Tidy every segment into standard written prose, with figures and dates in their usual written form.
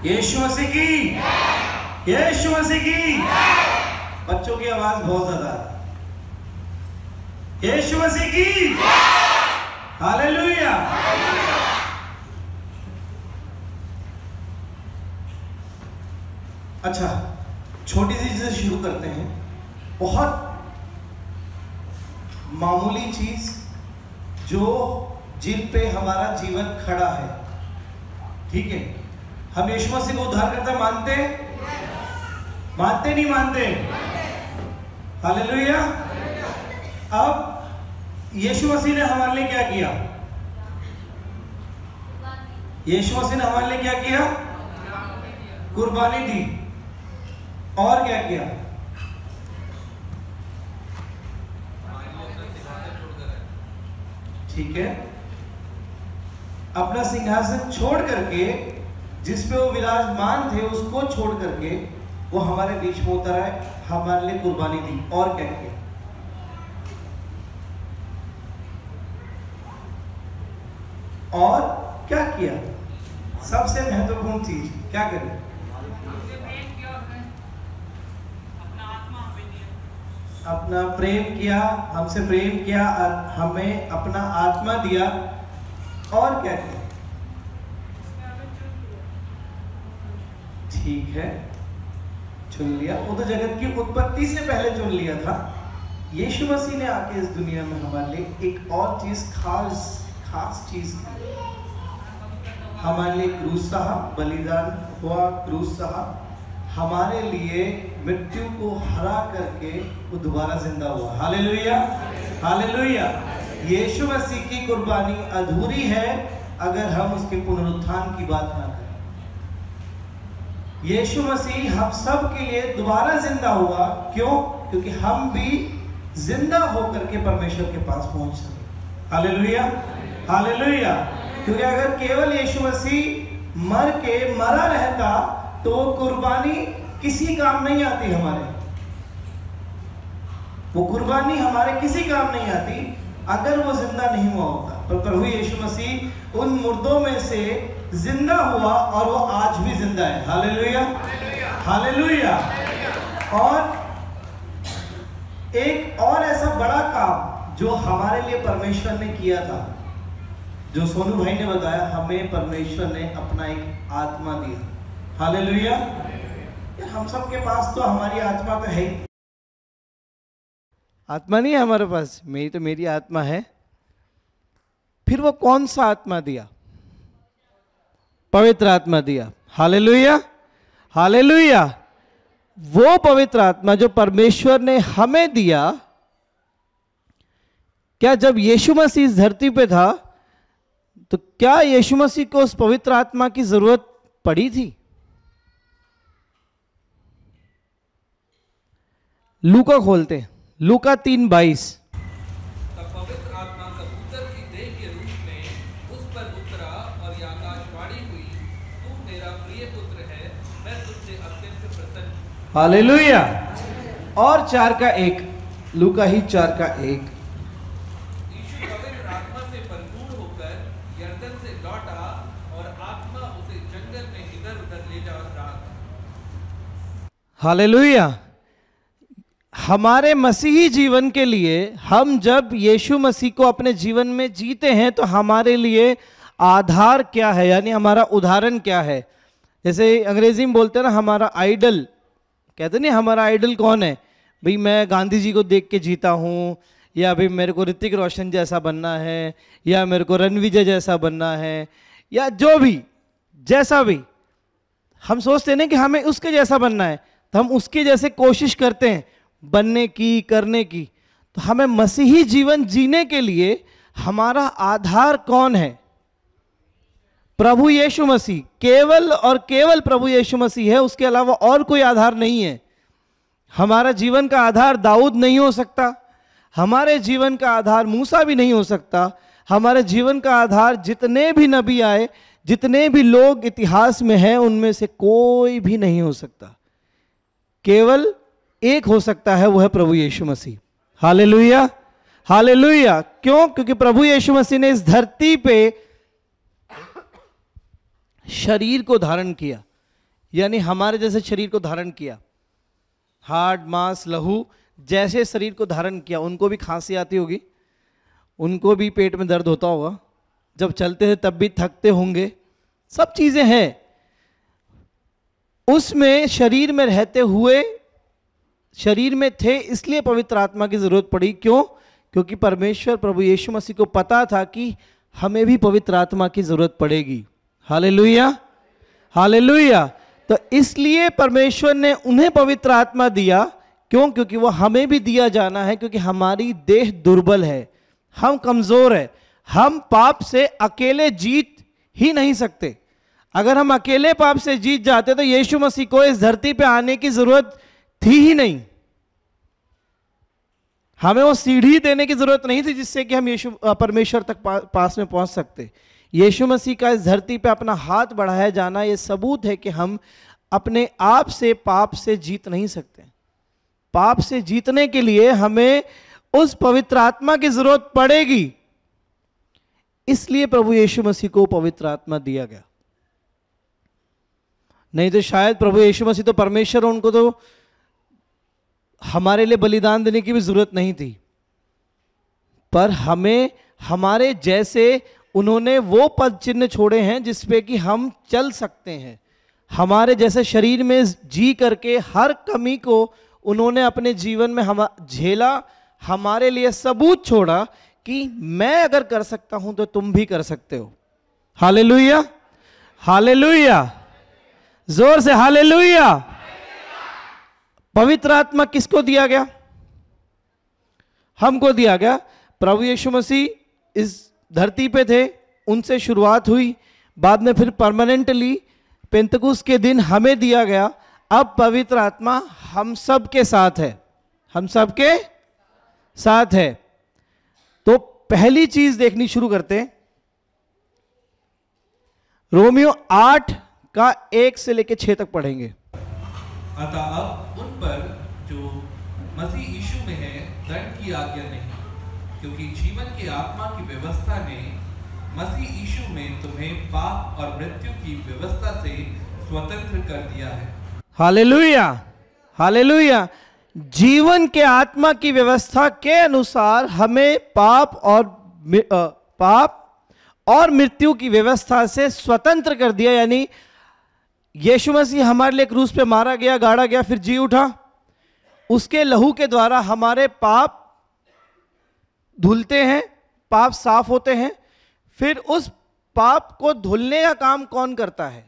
यीशु मसीह की, यीशु मसीह की। बच्चों की आवाज बहुत ज्यादा है। यीशु मसीह की, हालेलुया। अच्छा, छोटी सी चीज से शुरू करते हैं। बहुत मामूली चीज जो जिन पे हमारा जीवन खड़ा है, ठीक है। हम यीशु मसीह को उद्धारकर्ता मानते हैं? मानते नहीं मानते? हालेलुया। अब यीशु मसीह ने हमारे लिए क्या किया? यीशु मसीह ने हमारे लिए क्या किया? कुर्बानी दी। और क्या किया? ठीक है, अपना सिंहासन छोड़ करके, जिस पे वो विराजमान थे उसको छोड़ करके वो हमारे बीच में उतर आए, हमारे लिए कुर्बानी दी। और क्या किया? और क्या किया? सबसे महत्वपूर्ण चीज क्या करें? अपना प्रेम किया, हमसे प्रेम किया, हमें अपना आत्मा दिया। और क्या किया? ठीक है, चुन लिया। वो तो जगत की उत्पत्ति से पहले चुन लिया था। यीशु मसीह ने आके इस दुनिया में हमारे लिए एक और चीज, खास चीज की। हमारे लिए क्रूस सहा, बलिदान हुआ, क्रूस सहा, हमारे लिए मृत्यु को हरा करके वो दोबारा जिंदा हुआ। Hallelujah, hallelujah. यीशु मसीह की कुर्बानी अधूरी है अगर हम उसके पुनरुत्थान की बात ना करें। यीशु मसीह हम सब के लिए दोबारा जिंदा हुआ। क्यों? क्योंकि हम भी जिंदा होकर के परमेश्वर के पास पहुंच सके। Hallelujah, hallelujah. क्योंकि अगर केवल यीशु मसीह मरा रहता तो कुर्बानी किसी काम नहीं आती हमारे। वो कुर्बानी हमारे किसी काम नहीं आती अगर वो जिंदा नहीं हुआ होता। पर प्रभु यीशु मसीह उन मुर्दों में से जिंदा हुआ और वो आज भी जिंदा है। Hallelujah, hallelujah. और एक और ऐसा बड़ा काम जो हमारे लिए परमेश्वर ने किया था, जो सोनू भाई ने बताया, हमें परमेश्वर ने अपना एक आत्मा दिया। हालेलुया। हम सब के पास तो हमारी आत्मा तो है ही। आत्मा नहीं है हमारे पास? मेरी आत्मा है। फिर वो कौन सा आत्मा दिया? पवित्र आत्मा दिया। Hallelujah, hallelujah. वो पवित्र आत्मा जो परमेश्वर ने हमें दिया, क्या जब यीशु मसीह इस धरती पे था तो क्या यीशु मसीह को उस पवित्र आत्मा की जरूरत पड़ी थी? लूका खोलते हैं, लूका 3:22। तब पवित्र आत्मा कबूतर की देह के रूप में उस पर उतरा और यह आकाशवाणी हुई, तू मेरा प्रिय पुत्र है, मैं तुझसे अत्यंत प्रसन्न हूं। हालेलुया। और 4:1, लूका ही 4:1। यीशु पवित्र आत्मा से परिपूर्ण होकर यरदन से लौटा और आत्मा उसे जंगल में इधर उधर ले जा रहा था। हालेलुया। हमारे मसीही जीवन के लिए हम जब यीशु मसीह को अपने जीवन में जीते हैं तो हमारे लिए आधार क्या है, यानी हमारा उदाहरण क्या है। जैसे अंग्रेजी में बोलते हैं ना, हमारा आइडल, कहते नहीं हमारा आइडल कौन है? भाई मैं गांधी जी को देख के जीता हूँ, या भाई मेरे को ऋतिक रोशन जैसा बनना है, या मेरे को रणविजय जैसा बनना है, या जो भी जैसा भी हम सोचते हैं ना कि हमें उसके जैसा बनना है, तो हम उसके जैसे कोशिश करते हैं बनने की, करने की। तो हमें मसीही जीवन जीने के लिए हमारा आधार कौन है? प्रभु यीशु मसीह। केवल और केवल प्रभु यीशु मसीह है, उसके अलावा और कोई आधार नहीं है। हमारा जीवन का आधार दाऊद नहीं हो सकता, हमारे जीवन का आधार मूसा भी नहीं हो सकता, हमारे जीवन का आधार जितने भी नबी आए, जितने भी लोग इतिहास में हैं, उनमें से कोई भी नहीं हो सकता। केवल एक हो सकता है, वो है प्रभु यीशु मसीह। Hallelujah, hallelujah. क्यों? क्योंकि प्रभु यीशु मसीह ने इस धरती पे शरीर को धारण किया। यानी हमारे जैसे शरीर को धारण किया, हार्ड मांस लहू जैसे शरीर को धारण किया। उनको भी खांसी आती होगी, उनको भी पेट में दर्द होता होगा, जब चलते थे तब भी थकते होंगे, सब चीजें हैं। उसमें शरीर में रहते हुए शरीर में थे, इसलिए पवित्र आत्मा की जरूरत पड़ी। क्यों? क्योंकि परमेश्वर प्रभु यीशु मसीह को पता था कि हमें भी पवित्र आत्मा की जरूरत पड़ेगी। Hallelujah, hallelujah. तो इसलिए परमेश्वर ने उन्हें पवित्र आत्मा दिया। क्यों? क्योंकि वो हमें भी दिया जाना है, क्योंकि हमारी देह दुर्बल है, हम कमजोर है, हम पाप से अकेले जीत ही नहीं सकते। अगर हम अकेले पाप से जीत जाते तो यीशु मसीह को इस धरती पे आने की जरूरत थी ही नहीं। हमें वो सीढ़ी देने की जरूरत नहीं थी जिससे कि हम परमेश्वर तक पास में पहुंच सकते। यीशु मसीह का इस धरती पे अपना हाथ बढ़ाया जाना ये सबूत है कि हम अपने आप से पाप से जीत नहीं सकते। पाप से जीतने के लिए हमें उस पवित्र आत्मा की जरूरत पड़ेगी। इसलिए प्रभु यीशु मसीह को पवित्र आत्मा दिया गया। नहीं तो शायद प्रभु यीशु मसीह तो परमेश्वर, उनको तो हमारे लिए बलिदान देने की भी जरूरत नहीं थी, पर हमें हमारे जैसे उन्होंने वो पद चिन्ह छोड़े हैं जिसपे कि हम चल सकते हैं। हमारे जैसे शरीर में जी करके हर कमी को उन्होंने अपने जीवन में हम झेला, हमारे लिए सबूत छोड़ा कि मैं अगर कर सकता हूं तो तुम भी कर सकते हो। हालेलुया, हालेलुया, जोर से हालेलुया। पवित्र आत्मा किसको दिया गया? हमको दिया गया। प्रभु यीशु मसीह इस धरती पे थे, उनसे शुरुआत हुई, बाद में फिर परमानेंटली पेंतकुस्त के दिन हमें दिया गया। अब पवित्र आत्मा हम सब के साथ है, हम सब के साथ है। तो पहली चीज देखनी शुरू करते हैं, रोमियो 8 का 1 से लेकर 6 तक पढ़ेंगे। अतः अब उन पर जो मसीह यीशु में है दंड की आज्ञा नहीं, क्योंकि जीवन की आत्मा की व्यवस्था ने मसीह यीशु में तुम्हें पाप और मृत्यु की व्यवस्था से स्वतंत्र कर दिया है। Hallelujah, hallelujah. जीवन के आत्मा की व्यवस्था के अनुसार हमें पाप और मृत्यु की व्यवस्था से स्वतंत्र कर दिया। यानी यीशु मसीह हमारे लिए क्रूस पे मारा गया, गाड़ा गया, फिर जी उठा। उसके लहू के द्वारा हमारे पाप धुलते हैं, पाप साफ होते हैं। फिर उस पाप को धुलने का काम कौन करता है?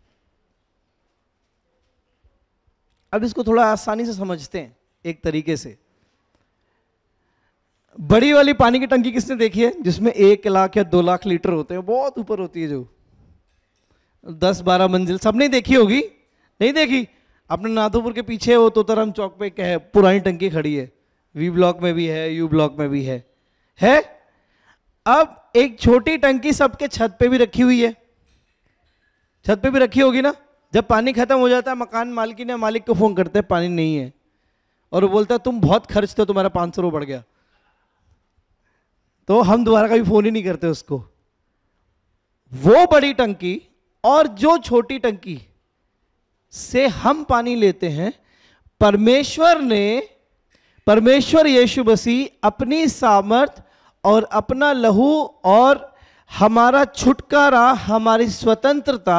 अब इसको थोड़ा आसानी से समझते हैं एक तरीके से। बड़ी वाली पानी की टंकी किसने देखी है जिसमें 1 लाख या 2 लाख लीटर होते हैं? बहुत ऊपर होती है, जो 10-12 मंजिल। सबने देखी होगी? नहीं देखी? अपने नाथोपुर के पीछे वो तोताराम चौक पे क्या है, पुरानी टंकी खड़ी है, वी ब्लॉक में भी है, यू ब्लॉक में भी है। अब एक छोटी टंकी सबके छत पे भी रखी हुई है, छत पे भी रखी होगी ना। जब पानी खत्म हो जाता है, मकान मालिक ने मालिक को फोन करते हैं पानी नहीं है, और वो बोलता है तुम बहुत खर्चते हो, तुम्हारा 500 रुपये बढ़ गया। तो हम दोबारा कभी फोन ही नहीं करते उसको। वो बड़ी टंकी और जो छोटी टंकी से हम पानी लेते हैं, परमेश्वर यीशु मसीह अपनी सामर्थ और अपना लहू और हमारा छुटकारा, हमारी स्वतंत्रता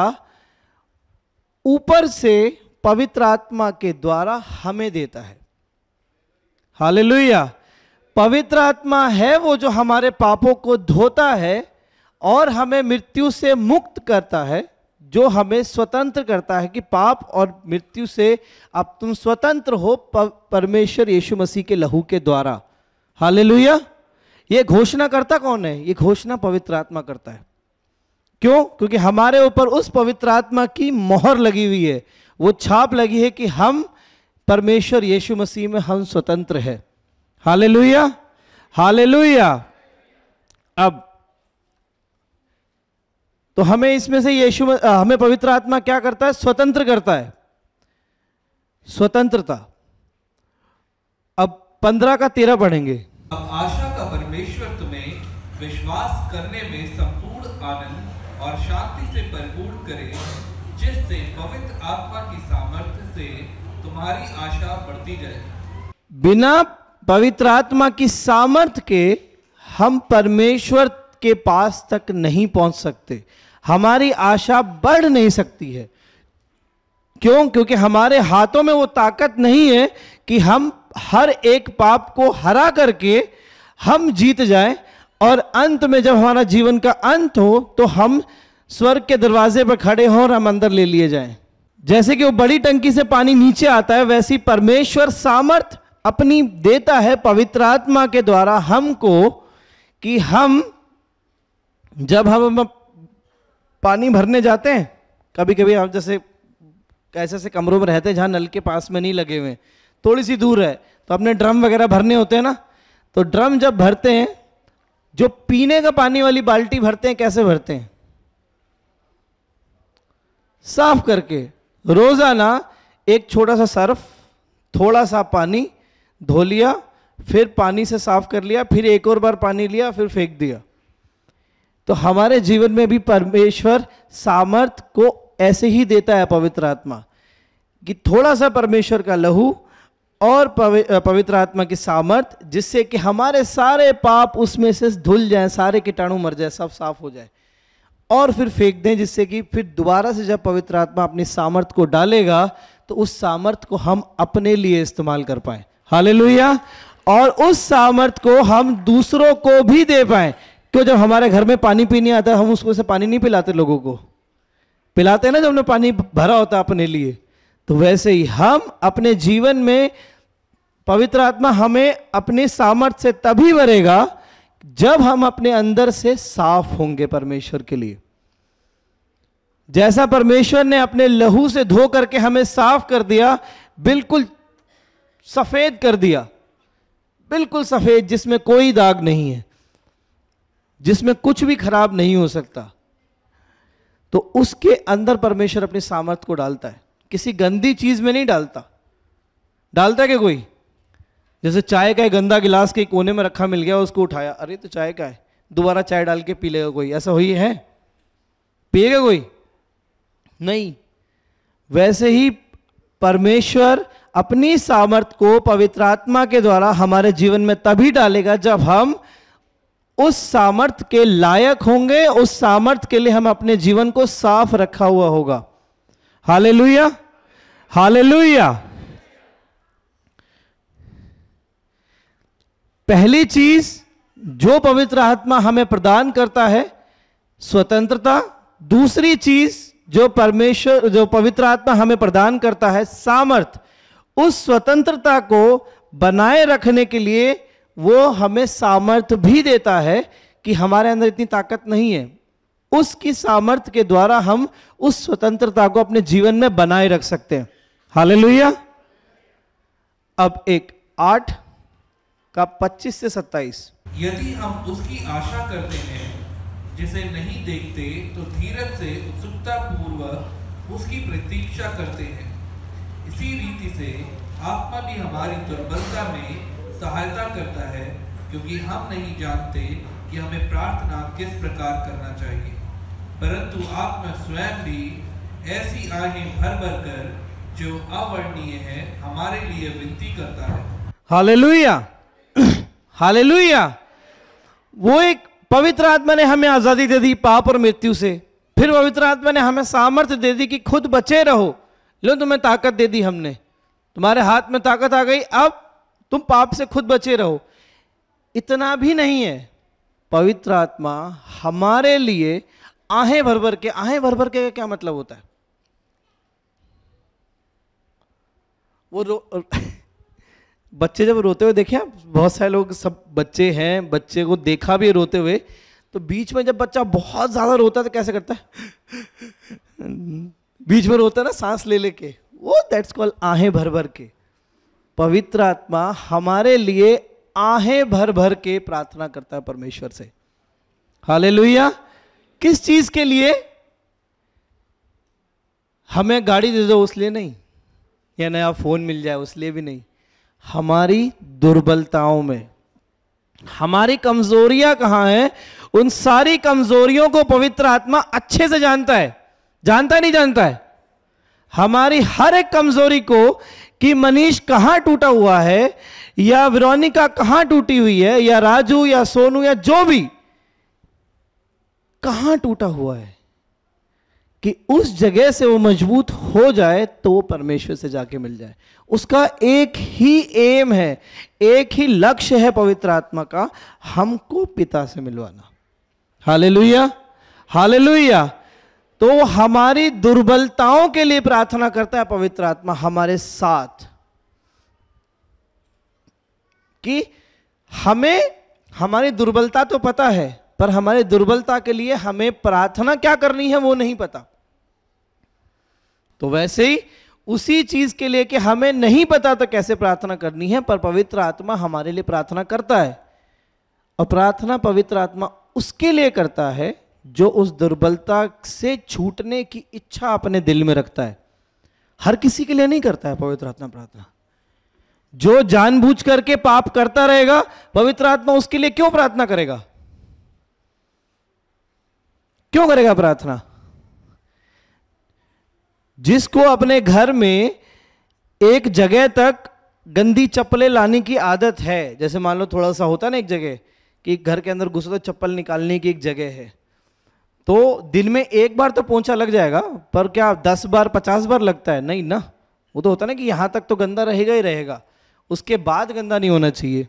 ऊपर से पवित्र आत्मा के द्वारा हमें देता है। हालेलुया। पवित्र आत्मा है वो जो हमारे पापों को धोता है और हमें मृत्यु से मुक्त करता है, जो हमें स्वतंत्र करता है कि पाप और मृत्यु से अब तुम स्वतंत्र हो परमेश्वर यीशु मसीह के लहू के द्वारा। हालेलुया। ये घोषणा करता कौन है? ये घोषणा पवित्र आत्मा करता है। क्यों? क्योंकि हमारे ऊपर उस पवित्र आत्मा की मोहर लगी हुई है, वो छाप लगी है कि हम परमेश्वर यीशु मसीह में हम स्वतंत्र है। Hallelujah, hallelujah. अब तो हमें इसमें से हमें पवित्र आत्मा क्या करता है? स्वतंत्र करता है, स्वतंत्रता। अब 15 का 13 पढ़ेंगे। अब आशा का परमेश्वर तुम्हें विश्वास करने में संपूर्ण आनंद और शांति से परिपूर्ण करे, जिससे पवित्र आत्मा की सामर्थ्य से तुम्हारी आशा बढ़ती जाए। बिना पवित्र आत्मा की सामर्थ्य के हम परमेश्वर के पास तक नहीं पहुंच सकते, हमारी आशा बढ़ नहीं सकती है। क्यों? क्योंकि हमारे हाथों में वो ताकत नहीं है कि हम हर एक पाप को हरा करके हम जीत जाएं और अंत में जब हमारा जीवन का अंत हो तो हम स्वर्ग के दरवाजे पर खड़े हों और हम अंदर ले लिए जाएं। जैसे कि वो बड़ी टंकी से पानी नीचे आता है, वैसी परमेश्वर सामर्थ अपनी देता है पवित्र आत्मा के द्वारा हमको, कि हम जब हम पानी भरने जाते हैं, कभी कभी हम जैसे ऐसे ऐसे कमरों में रहते हैं जहां नल के पास में नहीं लगे हुए, थोड़ी सी दूर है, तो अपने ड्रम वगैरह भरने होते हैं ना, तो ड्रम जब भरते हैं, जो पीने का पानी वाली बाल्टी भरते हैं, कैसे भरते हैं? साफ करके। रोजाना एक छोटा सा सर्फ, थोड़ा सा पानी धो लिया, फिर पानी से साफ कर लिया, फिर एक और बार पानी लिया, फिर फेंक दिया। तो हमारे जीवन में भी परमेश्वर सामर्थ को ऐसे ही देता है पवित्र आत्मा, कि थोड़ा सा परमेश्वर का लहू और पवित्र आत्मा की सामर्थ, जिससे कि हमारे सारे पाप उसमें से धुल जाएं, सारे कीटाणु मर जाए, सब साफ हो जाए, और फिर फेंक दें, जिससे कि फिर दोबारा से जब पवित्र आत्मा अपनी सामर्थ को डालेगा तो उस सामर्थ को हम अपने लिए इस्तेमाल कर पाए। हालेलुया। और उस सामर्थ को हम दूसरों को भी दे पाए। क्यों? जब हमारे घर में पानी पीने आता है, हम उसको से पानी नहीं पिलाते, लोगों को पिलाते हैं ना जब हमने पानी भरा होता है अपने लिए, तो वैसे ही हम अपने जीवन में पवित्र आत्मा हमें अपनी सामर्थ से तभी भरेगा जब हम अपने अंदर से साफ होंगे परमेश्वर के लिए। जैसा परमेश्वर ने अपने लहू से धो करके हमें साफ कर दिया, बिल्कुल सफेद कर दिया, बिल्कुल सफेद, जिसमें कोई दाग नहीं है, जिसमें कुछ भी खराब नहीं हो सकता, तो उसके अंदर परमेश्वर अपनी सामर्थ को डालता है। किसी गंदी चीज में नहीं डालता। डालता है क्या कोई? जैसे चाय का गंदा गिलास के कोने में रखा मिल गया, उसको उठाया, अरे तो चाय का है, दोबारा चाय डाल के पी लेगा कोई? ऐसा हुई है? पिएगा कोई? नहीं। वैसे ही परमेश्वर अपनी सामर्थ को पवित्र आत्मा के द्वारा हमारे जीवन में तभी डालेगा जब हम उस सामर्थ के लायक होंगे, उस सामर्थ के लिए हम अपने जीवन को साफ रखा हुआ होगा। Hallelujah, hallelujah. पहली चीज जो पवित्र आत्मा हमें प्रदान करता है, स्वतंत्रता। दूसरी चीज जो पवित्र आत्मा हमें प्रदान करता है, सामर्थ। उस स्वतंत्रता को बनाए रखने के लिए वो हमें सामर्थ भी देता है कि हमारे अंदर इतनी ताकत नहीं है, उसकी सामर्थ के द्वारा हम उस स्वतंत्रता को अपने जीवन में बनाए रख सकते हैं। हालेलुया। अब एक 8 का 25 से 27। यदि हम उसकी आशा करते हैं जिसे नहीं देखते, तो धीरज से उत्सुकता पूर्वक उसकी प्रतीक्षा करते हैं। इसी रीति से आत्मा भी हमारी दुर्बलता में सहायता करता है, क्योंकि हम नहीं जानते कि हमें प्रार्थना किस प्रकार करना चाहिए, परंतु आत्मा स्वयं भी ऐसी आहें भर भर कर जो अवर्णनीय है हमारे लिए विनती करता है। Hallelujah, hallelujah. वो एक पवित्र आत्मा ने हमें आजादी दे दी पाप और मृत्यु से। फिर पवित्र आत्मा ने हमें सामर्थ्य दे दी कि खुद बचे रहो। लो, तुम्हें ताकत दे दी हमने, तुम्हारे हाथ में ताकत आ गई, अब तुम पाप से खुद बचे रहो। इतना भी नहीं है, पवित्र आत्मा हमारे लिए आहें भर भर के, आहें भर भर के क्या मतलब होता है? वो बच्चे जब रोते हुए देखे, बहुत सारे लोग, सब बच्चे हैं, बच्चे को देखा भी रोते हुए, तो बीच में जब बच्चा बहुत ज्यादा रोता है तो कैसे करता है? बीच में रोता है ना, सांस ले लेके, वो दैट्स कॉल्ड आहें भर भर के। पवित्र आत्मा हमारे लिए आहें भर भर के प्रार्थना करता है परमेश्वर से। हालेलुया। किस चीज के लिए? हमें गाड़ी दे दो उसलिए नहीं, या नया फोन मिल जाए उसलिए भी नहीं। हमारी दुर्बलताओं में, हमारी कमजोरियां कहां हैं, उन सारी कमजोरियों को पवित्र आत्मा अच्छे से जानता है। जानता है नहीं जानता है? हमारी हर एक कमजोरी को, कि मनीष कहां टूटा हुआ है, या वेरोनिका कहां टूटी हुई है, या राजू या सोनू या जो भी कहां टूटा हुआ है, कि उस जगह से वो मजबूत हो जाए तो वो परमेश्वर से जाके मिल जाए। उसका एक ही एम है, एक ही लक्ष्य है पवित्र आत्मा का, हमको पिता से मिलवाना। Hallelujah, hallelujah. तो हमारी दुर्बलताओं के लिए प्रार्थना करता है पवित्र आत्मा हमारे साथ, कि हमें हमारी दुर्बलता तो पता है, पर हमारी दुर्बलता के लिए हमें प्रार्थना क्या करनी है वो नहीं पता। तो वैसे ही उसी चीज के लिए कि हमें नहीं पता तो कैसे प्रार्थना करनी है, पर पवित्र आत्मा हमारे लिए प्रार्थना करता है। और प्रार्थना पवित्र आत्मा उसके लिए करता है जो उस दुर्बलता से छूटने की इच्छा अपने दिल में रखता है। हर किसी के लिए नहीं करता है पवित्र आत्मा प्रार्थना। जो जानबूझ करके पाप करता रहेगा, पवित्र आत्मा उसके लिए क्यों प्रार्थना करेगा? क्यों करेगा प्रार्थना? जिसको अपने घर में एक जगह तक गंदी चप्पलें लाने की आदत है, जैसे मान लो थोड़ा सा होता है ना एक जगह कि घर के अंदर घुसो तो चप्पल निकालने की एक जगह है, तो दिन में एक बार तो पोंछा लग जाएगा, पर क्या 10 बार 50 बार लगता है? नहीं ना। वो तो होता है ना कि यहां तक तो गंदा रहेगा ही रहेगा, उसके बाद गंदा नहीं होना चाहिए।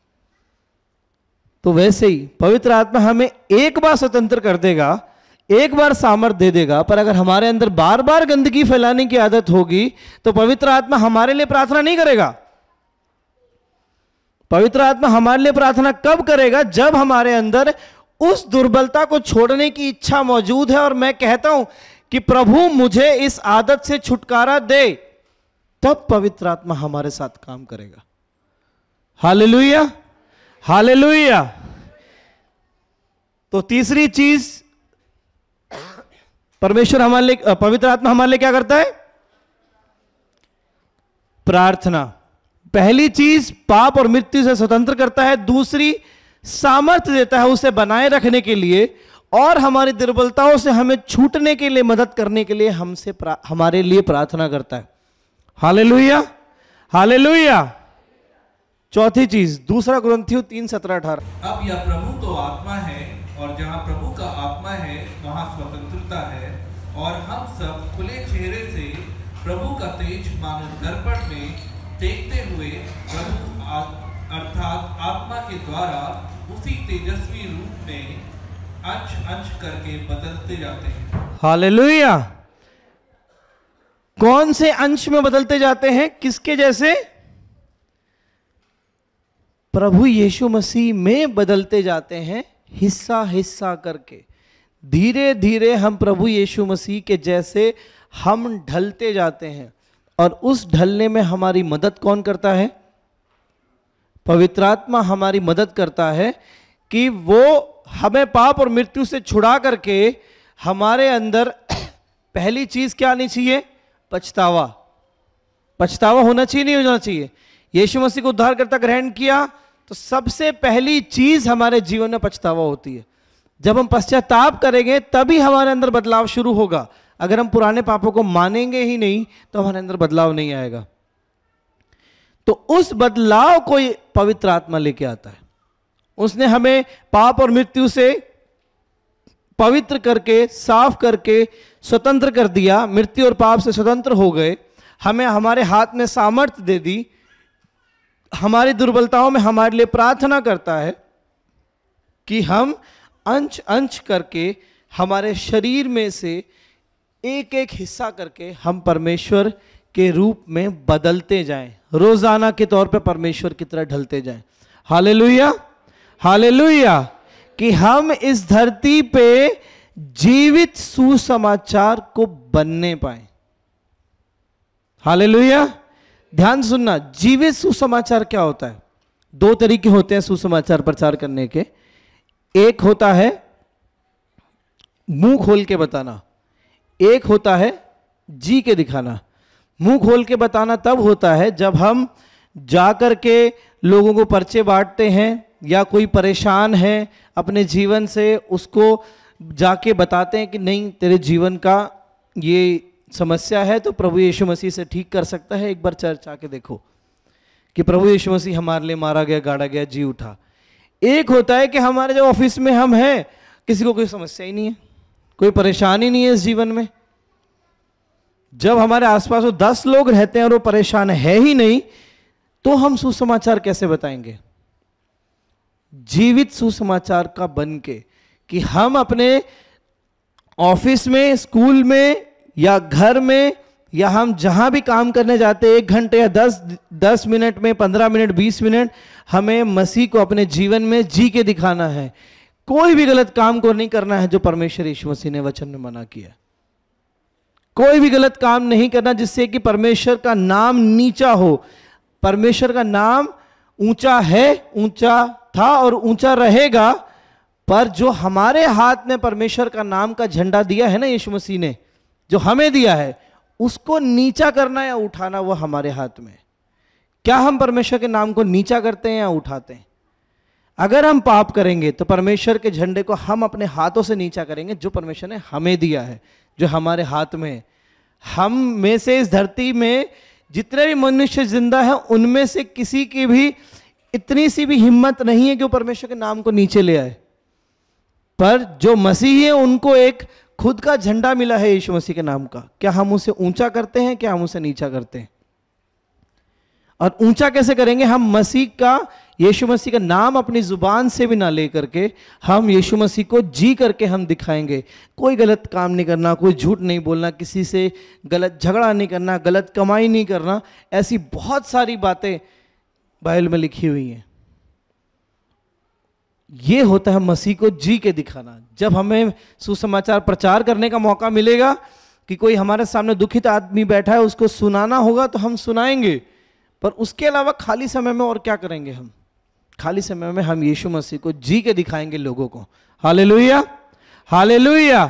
तो वैसे ही पवित्र आत्मा हमें एक बार स्वतंत्र कर देगा, एक बार सामर्थ्य दे देगा, पर अगर हमारे अंदर बार बार गंदगी फैलाने की आदत होगी तो पवित्र आत्मा हमारे लिए प्रार्थना नहीं करेगा। पवित्र आत्मा हमारे लिए प्रार्थना कब करेगा? जब हमारे अंदर उस दुर्बलता को छोड़ने की इच्छा मौजूद है और मैं कहता हूं कि प्रभु मुझे इस आदत से छुटकारा दे, तब पवित्र आत्मा हमारे साथ काम करेगा। Hallelujah, hallelujah. तो तीसरी चीज परमेश्वर हमारे लिए, पवित्र आत्मा हमारे लिए क्या करता है? प्रार्थना। पहली चीज पाप और मृत्यु से स्वतंत्र करता है, दूसरी सामर्थ्य देता है उसे बनाए रखने के लिए, और हमारी दुर्बलताओं से हमें छूटने के लिए, मदद करने के लिए हमारे लिए प्रार्थना करता है। Hallelujah, hallelujah. चौथी चीज 2 कुरिन्थियों 3:17-18। अब यह प्रभु तो आत्मा है, और जहाँ प्रभु का आत्मा है वहाँ स्वतंत्रता है, और हम सब खुले चेहरे से प्रभु का तेज मानो दर्पण में देखते हुए प्रभु अर्थात आत्मा के द्वारा उसी तेजस्वी रूप में अंश अंश करके बदलते जाते हैं। हालेलुया। कौन से अंश में बदलते जाते हैं? किसके जैसे? प्रभु यीशु मसीह में बदलते जाते हैं, हिस्सा हिस्सा करके। धीरे धीरे हम प्रभु यीशु मसीह के जैसे हम ढलते जाते हैं, और उस ढलने में हमारी मदद कौन करता है? पवित्र आत्मा हमारी मदद करता है कि वो हमें पाप और मृत्यु से छुड़ा करके हमारे अंदर पहली चीज क्या आनी चाहिए? पछतावा। पछतावा होना चाहिए, नहीं होना चाहिए? यीशु मसीह को उद्धारकर्ता ग्रहण किया तो सबसे पहली चीज हमारे जीवन में पछतावा होती है। जब हम पश्चाताप करेंगे तभी हमारे अंदर बदलाव शुरू होगा। अगर हम पुराने पापों को मानेंगे ही नहीं तो हमारे अंदर बदलाव नहीं आएगा। तो उस बदलाव को पवित्र आत्मा लेके आता है। उसने हमें पाप और मृत्यु से पवित्र करके, साफ करके स्वतंत्र कर दिया। मृत्यु और पाप से स्वतंत्र हो गए। हमें हमारे हाथ में सामर्थ्य दे दी। हमारी दुर्बलताओं में हमारे लिए प्रार्थना करता है कि हम अंश अंश करके हमारे शरीर में से एक एक हिस्सा करके हम परमेश्वर के रूप में बदलते जाएं, रोजाना के तौर पे परमेश्वर की तरह ढलते जाएं। Hallelujah, hallelujah. कि हम इस धरती पे जीवित सुसमाचार को बनने पाए। हालेलुया। ध्यान सुनना, जीवित सुसमाचार क्या होता है? 2 तरीके होते हैं सुसमाचार प्रचार करने के। एक होता है मुंह खोल के बताना, एक होता है जी के दिखाना। मुंह खोल के बताना तब होता है जब हम जाकर के लोगों को पर्चे बांटते हैं, या कोई परेशान है अपने जीवन से, उसको जाके बताते हैं कि नहीं, तेरे जीवन का ये समस्या है तो प्रभु यीशु मसीह से ठीक कर सकता है। एक बार चर्च आके देखो कि प्रभु यीशु मसीह हमारे लिए मारा गया, गाड़ा गया, जी उठा। एक होता है कि हमारे जो ऑफिस में हम हैं, किसी को कोई समस्या ही नहीं है, कोई परेशानी नहीं है इस जीवन में। जब हमारे आसपास वो 10 लोग रहते हैं और वो परेशान है ही नहीं, तो हम सुसमाचार कैसे बताएंगे? जीवित सुसमाचार का बन के कि हम अपने ऑफिस में, स्कूल में या घर में या हम जहां भी काम करने जाते हैं, 1 घंटे या 10 मिनट में, 15 मिनट, 20 मिनट, हमें मसीह को अपने जीवन में जी के दिखाना है। कोई भी गलत काम को नहीं करना है जो परमेश्वर यीशु मसीह ने वचन में मना किया। कोई भी गलत काम नहीं करना जिससे कि परमेश्वर का नाम नीचा हो। परमेश्वर का नाम ऊंचा है, ऊंचा था और ऊंचा रहेगा, पर जो हमारे हाथ में परमेश्वर का नाम का झंडा दिया है ना यीशु मसीह ने, जो हमें दिया है, उसको नीचा करना या उठाना वो हमारे हाथ में। क्या हम परमेश्वर के नाम को नीचा करते हैं या उठाते हैं? अगर हम पाप करेंगे तो परमेश्वर के झंडे को हम अपने हाथों से नीचा करेंगे जो परमेश्वर ने हमें दिया है, जो हमारे हाथ में है। हम में से इस धरती में जितने भी मनुष्य जिंदा हैं, उनमें से किसी की भी इतनी सी भी हिम्मत नहीं है कि वो परमेश्वर के नाम को नीचे ले आए। पर जो मसीही है उनको एक खुद का झंडा मिला है यीशु मसीह के नाम का। क्या हम उसे ऊंचा करते हैं, क्या हम उसे नीचा करते हैं? और ऊंचा कैसे करेंगे? हम मसीह का, यीशु मसीह का नाम अपनी जुबान से भी ना ले करके हम यीशु मसीह को जी करके हम दिखाएंगे। कोई गलत काम नहीं करना, कोई झूठ नहीं बोलना, किसी से गलत झगड़ा नहीं करना, गलत कमाई नहीं करना। ऐसी बहुत सारी बातें बाइबल में लिखी हुई हैं। ये होता है मसीह को जी के दिखाना। जब हमें सुसमाचार प्रचार करने का मौका मिलेगा कि कोई हमारे सामने दुखित आदमी बैठा है, उसको सुनाना होगा तो हम सुनाएंगे। पर उसके अलावा खाली समय में और क्या करेंगे? हम खाली समय में हम यीशु मसीह को जी के दिखाएंगे लोगों को। Hallelujah, hallelujah.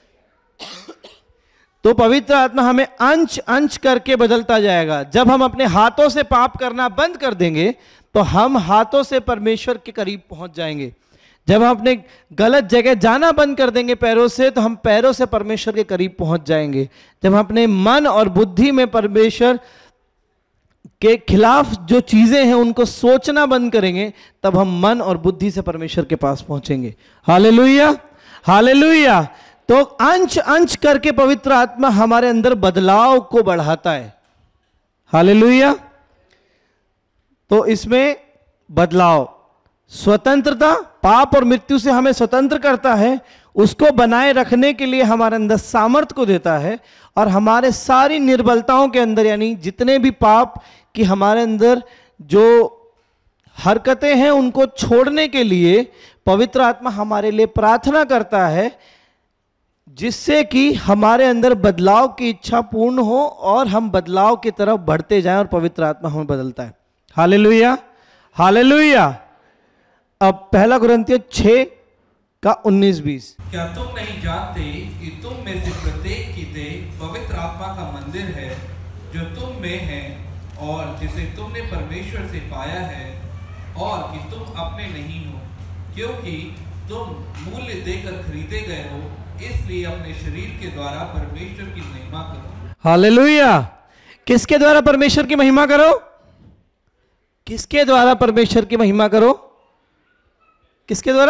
तो पवित्र आत्मा हमें अंश अंश करके बदलता जाएगा। जब हम अपने हाथों से पाप करना बंद कर देंगे तो हम हाथों से परमेश्वर के करीब पहुंच जाएंगे। जब हम अपने गलत जगह जाना बंद कर देंगे पैरों से, तो हम पैरों से परमेश्वर के करीब पहुंच जाएंगे। जब हम अपने मन और बुद्धि में परमेश्वर के खिलाफ जो चीजें हैं उनको सोचना बंद करेंगे, तब हम मन और बुद्धि से परमेश्वर के पास पहुंचेंगे। Hallelujah, hallelujah. तो अंश अंश करके पवित्र आत्मा हमारे अंदर बदलाव को बढ़ाता है। हालेलुया। तो इसमें बदलाव, स्वतंत्रता, पाप और मृत्यु से हमें स्वतंत्र करता है, उसको बनाए रखने के लिए हमारे अंदर सामर्थ्य को देता है, और हमारे सारी निर्बलताओं के अंदर, यानी जितने भी पाप की हमारे अंदर जो हरकतें हैं उनको छोड़ने के लिए पवित्र आत्मा हमारे लिए प्रार्थना करता है, जिससे कि हमारे अंदर बदलाव की इच्छा पूर्ण हो और हम बदलाव की तरफ बढ़ते जाएं, और पवित्र आत्मा हमें बदलता है। Hallelujah, hallelujah. अब 1 कुरिन्थियों 6:19-20। क्या तुम नहीं जानते कि तुम में से प्रत्येक की देह पवित्र आत्मा का मंदिर है जो तुम में है, और जिसे तुमने परमेश्वर से पाया है, और कि तुम अपने नहीं हो, क्योंकि तुम मूल्य देकर खरीदे गए हो, इसलिए अपने शरीर के द्वारा परमेश्वर की महिमा करो। हालेलुया। किसके द्वारा परमेश्वर की महिमा करो? किसके द्वारा परमेश्वर की महिमा करो? किसके द्वारा?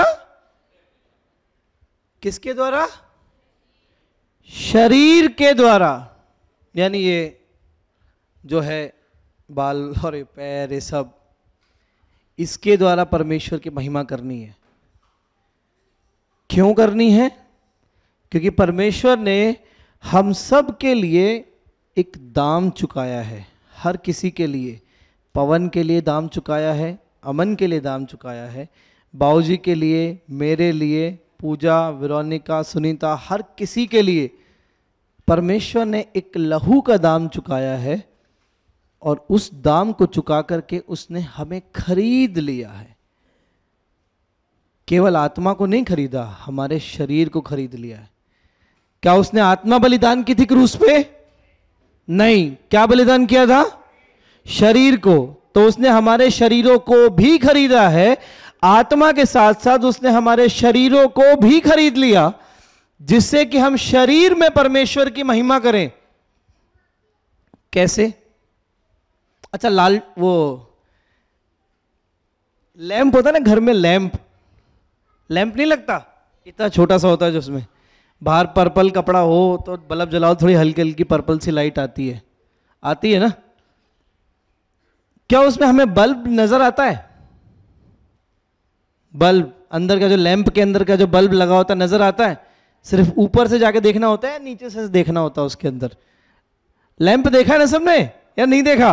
किसके द्वारा? शरीर के द्वारा। यानी ये जो है बाल और ये पैर, ये सब, इसके द्वारा परमेश्वर की महिमा करनी है। क्यों करनी है? क्योंकि परमेश्वर ने हम सब के लिए एक दाम चुकाया है। हर किसी के लिए, पवन के लिए दाम चुकाया है, अमन के लिए दाम चुकाया है, बाऊजी के लिए, मेरे लिए, पूजा, वेरोनिका, सुनीता, हर किसी के लिए परमेश्वर ने एक लहू का दाम चुकाया है, और उस दाम को चुका करके उसने हमें खरीद लिया है। केवल आत्मा को नहीं खरीदा, हमारे शरीर को खरीद लिया है। क्या उसने आत्मा बलिदान की थी क्रूस पे? नहीं। क्या बलिदान किया था? शरीर को। तो उसने हमारे शरीरों को भी खरीदा है, आत्मा के साथ साथ उसने हमारे शरीरों को भी खरीद लिया, जिससे कि हम शरीर में परमेश्वर की महिमा करें। कैसे? अच्छा, लाल वो लैंप होता है ना घर में, लैंप नहीं लगता, इतना छोटा सा होता है, जो उसमें बाहर पर्पल कपड़ा हो तो बल्ब जलाओ, थोड़ी हल्की हल्की पर्पल सी लाइट आती है ना? क्या उसमें हमें बल्ब नजर आता है? बल्ब अंदर का, जो लैंप के अंदर का जो बल्ब लगा होता है, नजर आता है? सिर्फ ऊपर से जाके देखना होता है, नीचे से देखना होता है उसके अंदर? लैंप देखा है ना सबने या नहीं देखा?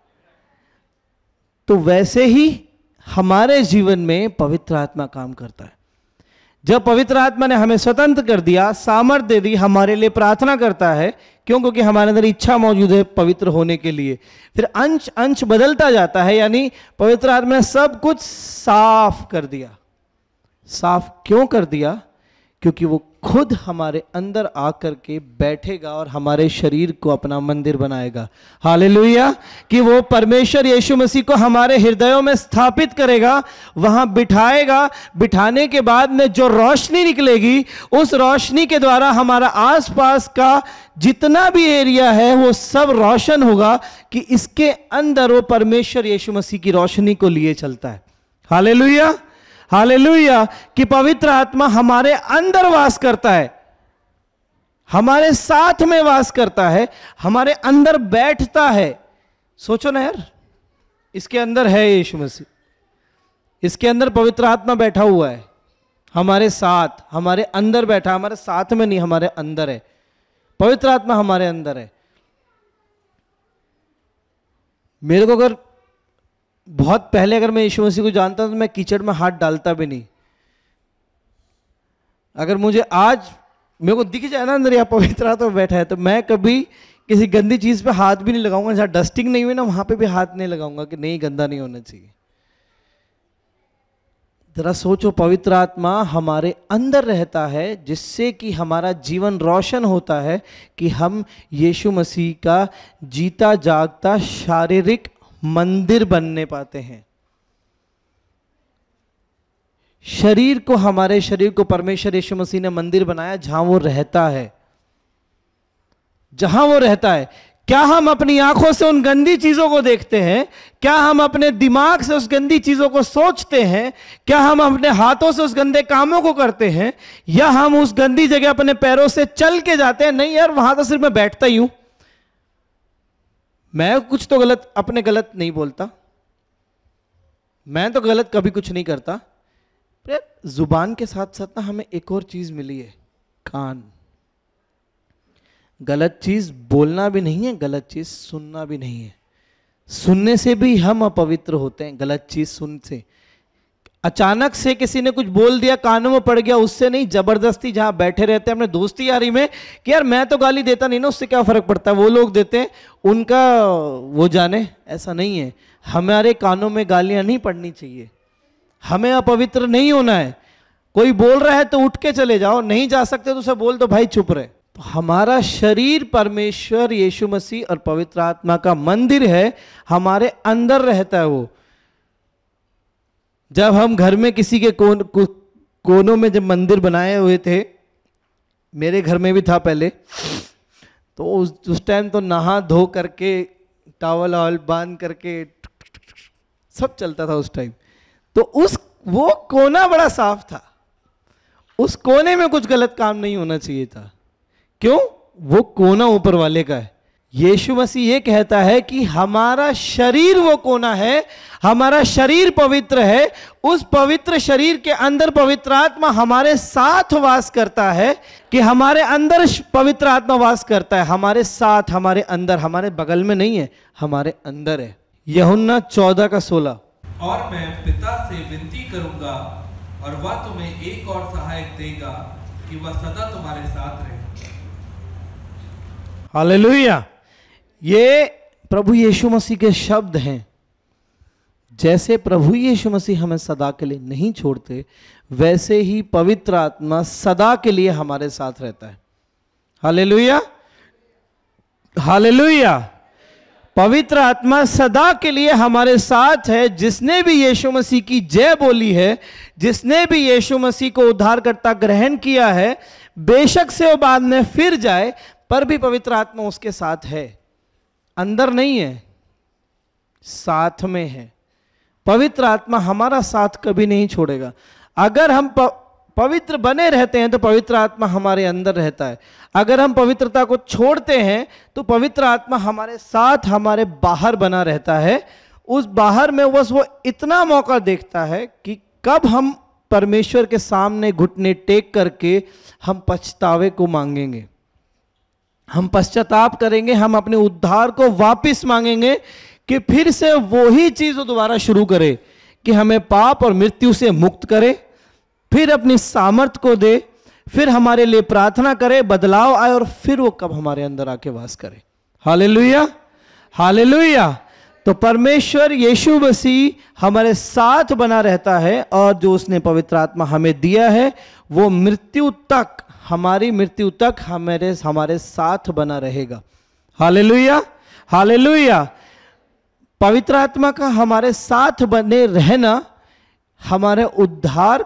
तो वैसे ही हमारे जीवन में पवित्र आत्मा काम करता है। जब पवित्र आत्मा ने हमें स्वतंत्र कर दिया, सामर्थ्य दे दी, हमारे लिए प्रार्थना करता है, क्यों? क्योंकि हमारे अंदर इच्छा मौजूद है पवित्र होने के लिए। फिर अंश अंश बदलता जाता है, यानी पवित्र आत्मा ने सब कुछ साफ कर दिया। साफ क्यों कर दिया? क्योंकि वो खुद हमारे अंदर आकर के बैठेगा और हमारे शरीर को अपना मंदिर बनाएगा। हालेलुया! कि वो परमेश्वर यीशु मसीह को हमारे हृदयों में स्थापित करेगा, वहां बिठाएगा। बिठाने के बाद में जो रोशनी निकलेगी, उस रोशनी के द्वारा हमारा आसपास का जितना भी एरिया है वो सब रोशन होगा, कि इसके अंदर वो परमेश्वर यीशु मसीह की रोशनी को लिए चलता है। हालेलुया! हालेलुया! कि पवित्र आत्मा हमारे अंदर वास करता है, हमारे साथ में वास करता है, हमारे अंदर बैठता है। सोचो ना यार, इसके अंदर है यीशु मसीह, इसके अंदर पवित्र आत्मा बैठा हुआ है, हमारे साथ, हमारे अंदर बैठा, हमारे साथ में नहीं, हमारे अंदर है। पवित्र आत्मा हमारे अंदर है। मेरे को अगर बहुत पहले अगर मैं यीशु मसीह को जानता तो मैं कीचड़ में हाथ डालता भी नहीं। अगर मुझे आज मेरे को दिख जाए ना अंदर या पवित्र आत्मा बैठा है, तो मैं कभी किसी गंदी चीज पे हाथ भी नहीं लगाऊंगा। जहां डस्टिंग नहीं हुई ना, वहां पे भी हाथ नहीं लगाऊंगा कि नहीं, गंदा नहीं होना चाहिए। जरा सोचो, पवित्र आत्मा हमारे अंदर रहता है, जिससे कि हमारा जीवन रोशन होता है, कि हम यीशु मसीह का जीता जागता शारीरिक मंदिर बनने पाते हैं। शरीर को, हमारे शरीर को परमेश्वर यीशु मसीह ने मंदिर बनाया, जहां वो रहता है, जहां वो रहता है। क्या हम अपनी आंखों से उन गंदी चीजों को देखते हैं? क्या हम अपने दिमाग से उस गंदी चीजों को सोचते हैं? क्या हम अपने हाथों से उस गंदे कामों को करते हैं? या हम उस गंदी जगह अपने पैरों से चल के जाते हैं? नहीं यार, वहां तो सिर्फ मैं बैठता ही हूं, मैं कुछ तो गलत, अपने गलत नहीं बोलता, मैं तो गलत कभी कुछ नहीं करता। जुबान के साथ साथ ना हमें एक और चीज मिली है, कान। गलत चीज बोलना भी नहीं है, गलत चीज सुनना भी नहीं है। सुनने से भी हम अपवित्र होते हैं, गलत चीज सुन से। अचानक से किसी ने कुछ बोल दिया, कानों में पड़ गया, उससे नहीं, जबरदस्ती जहां बैठे रहते हैं अपने दोस्ती यारी में कि यार मैं तो गाली देता नहीं ना, उससे क्या फर्क पड़ता है, वो लोग देते हैं, उनका वो जाने। ऐसा नहीं है, हमारे कानों में गालियां नहीं पड़नी चाहिए, हमें अपवित्र नहीं होना है। कोई बोल रहा है तो उठ के चले जाओ, नहीं जा सकते तो उसे बोल दो भाई चुप रहे। तो हमारा शरीर परमेश्वर यीशु मसीह और पवित्र आत्मा का मंदिर है, हमारे अंदर रहता है वो। जब हम घर में किसी के कोनों में जब मंदिर बनाए हुए थे, मेरे घर में भी था पहले, तो उस टाइम तो नहा धो करके टॉवल ऑल बांध करके सब चलता था उस टाइम। तो वो कोना बड़ा साफ था, उस कोने में कुछ गलत काम नहीं होना चाहिए था। क्यों? वो कोना ऊपर वाले का है। यीशु मसीह ये कहता है कि हमारा शरीर वो कोना है, हमारा शरीर पवित्र है, उस पवित्र शरीर के अंदर पवित्र आत्मा हमारे साथ वास करता है। कि हमारे अंदर पवित्र आत्मा वास करता है, हमारे साथ, हमारे अंदर, हमारे बगल में नहीं है, हमारे अंदर है। यूहन्ना 14:16। और मैं पिता से विनती करूंगा और वह तुम्हें एक और सहायक देगा कि वह सदा तुम्हारे साथ रहे। हालेलुया! ये प्रभु यीशु मसीह के शब्द हैं। जैसे प्रभु यीशु मसीह हमें सदा के लिए नहीं छोड़ते, वैसे ही पवित्र आत्मा सदा के लिए हमारे साथ रहता है। हालेलुया! हालेलुया! पवित्र आत्मा सदा के लिए हमारे साथ है। जिसने भी यीशु मसीह की जय बोली है, जिसने भी यीशु मसीह को उद्धारकर्ता ग्रहण किया है, बेशक से वो बाद में फिर जाए, पर भी पवित्र आत्मा उसके साथ है। अंदर नहीं है, साथ में है। पवित्र आत्मा हमारा साथ कभी नहीं छोड़ेगा। अगर हम पवित्र बने रहते हैं तो पवित्र आत्मा हमारे अंदर रहता है। अगर हम पवित्रता को छोड़ते हैं तो पवित्र आत्मा हमारे साथ, हमारे बाहर बना रहता है। उस बाहर में बस वो इतना मौका देखता है कि कब हम परमेश्वर के सामने घुटने टेक करके हम पछतावे को मांगेंगे, हम पश्चाताप करेंगे, हम अपने उद्धार को वापस मांगेंगे कि फिर से वही चीज वो दोबारा शुरू करे, कि हमें पाप और मृत्यु से मुक्त करे, फिर अपनी सामर्थ को दे, फिर हमारे लिए प्रार्थना करे, बदलाव आए और फिर वो कब हमारे अंदर आके वास करे। Hallelujah, hallelujah. तो परमेश्वर यीशु मसीह हमारे साथ बना रहता है और जो उसने पवित्र आत्मा हमें दिया है वो मृत्यु तक, हमारी मृत्यु तक हमारे साथ बना रहेगा। Hallelujah, hallelujah. पवित्र आत्मा का हमारे साथ बने रहना हमारे उद्धार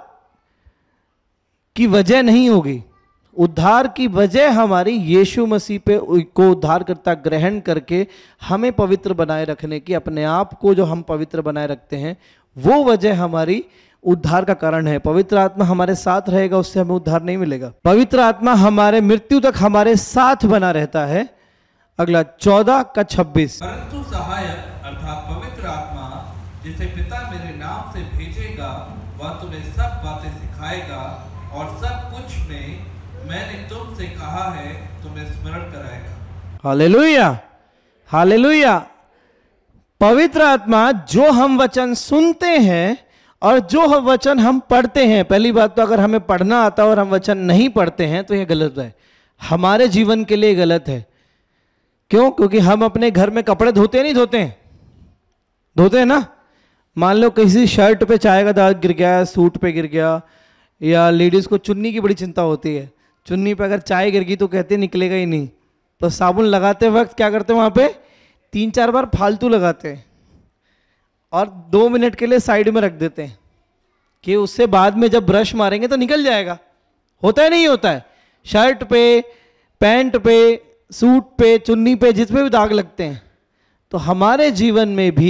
की वजह नहीं होगी। उद्धार की वजह हमारी यीशु मसीह पे को उद्धारकर्ता ग्रहण करके हमें पवित्र बनाए रखने की, अपने आप को जो हम पवित्र बनाए रखते हैं वो वजह हमारी उद्धार का कारण है। पवित्र आत्मा हमारे साथ रहेगा, उससे हमें उद्धार नहीं मिलेगा। पवित्र आत्मा हमारे मृत्यु तक हमारे साथ बना रहता है। अगला 14:26। परंतु सहायक अर्थात पवित्र आत्मा जिसे पिता मेरे नाम से भेजेगा वह तुम्हें सब बातें सिखाएगा और सब कुछ में मैंने तुमसे कहा है तुम्हें स्मरण कराएगा। Hallelujah, hallelujah. पवित्र आत्मा जो हम वचन सुनते हैं और जो हम वचन हम पढ़ते हैं, पहली बात तो अगर हमें पढ़ना आता है और हम वचन नहीं पढ़ते हैं तो यह गलत है, हमारे जीवन के लिए गलत है। क्यों? क्योंकि हम अपने घर में कपड़े धोते नहीं, धोते हैं ना। मान लो किसी शर्ट पे चाय का दाग गिर गया, सूट पे गिर गया, या लेडीज को चुन्नी की बड़ी चिंता होती है, चुन्नी पे अगर चाय गिर गई तो कहते निकलेगा ही नहीं, तो साबुन लगाते वक्त क्या करते हैं, वहां पे 3-4 बार फालतू लगाते हैं और 2 मिनट के लिए साइड में रख देते हैं कि उससे बाद में जब ब्रश मारेंगे तो निकल जाएगा। होता है नहीं होता है? शर्ट पे, पैंट पे, सूट पे, चुन्नी पे, जिसमें भी दाग लगते हैं। तो हमारे जीवन में भी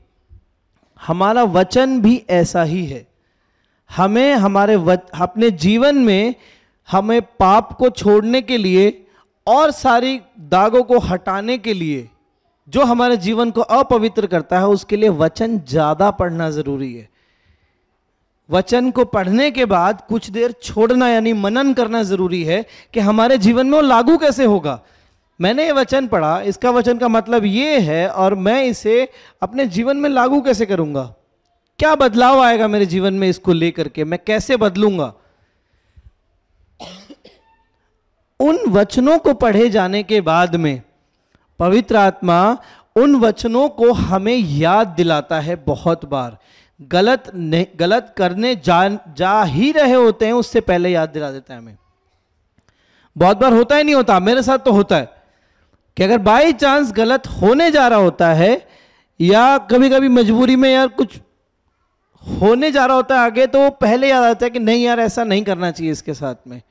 हमारा वचन भी ऐसा ही है। हमें अपने जीवन में हमें पाप को छोड़ने के लिए और सारी दागों को हटाने के लिए, जो हमारे जीवन को अपवित्र करता है, उसके लिए वचन ज्यादा पढ़ना जरूरी है। वचन को पढ़ने के बाद कुछ देर छोड़ना यानी मनन करना जरूरी है कि हमारे जीवन में वो लागू कैसे होगा। मैंने ये वचन पढ़ा, इसका वचन का मतलब ये है और मैं इसे अपने जीवन में लागू कैसे करूंगा, क्या बदलाव आएगा मेरे जीवन में, इसको लेकर के मैं कैसे बदलूंगा। उन वचनों को पढ़े जाने के बाद में पवित्र आत्मा उन वचनों को हमें याद दिलाता है। बहुत बार गलत करने जा ही रहे होते हैं, उससे पहले याद दिला देता है हमें। बहुत बार होता ही नहीं होता, मेरे साथ तो होता है कि अगर बाई चांस गलत होने जा रहा होता है या कभी कभी मजबूरी में यार कुछ होने जा रहा होता है आगे, तो पहले याद आता है कि नहीं यार ऐसा नहीं करना चाहिए इसके साथ में,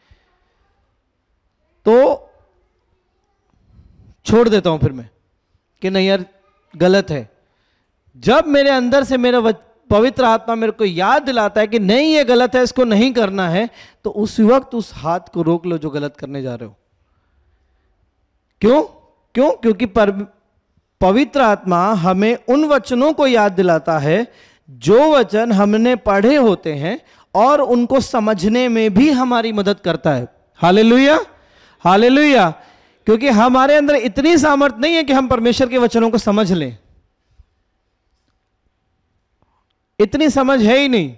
तो छोड़ देता हूं फिर मैं कि नहीं यार गलत है। जब मेरे अंदर से मेरा पवित्र आत्मा मेरे को याद दिलाता है कि नहीं ये गलत है, इसको नहीं करना है, तो उस वक्त उस हाथ को रोक लो जो गलत करने जा रहे हो। क्यों? क्योंकि पवित्र आत्मा हमें उन वचनों को याद दिलाता है जो वचन हमने पढ़े होते हैं और उनको समझने में भी हमारी मदद करता है। Hallelujah, hallelujah. क्योंकि हमारे अंदर इतनी सामर्थ नहीं है कि हम परमेश्वर के वचनों को समझ लें, इतनी समझ है ही नहीं।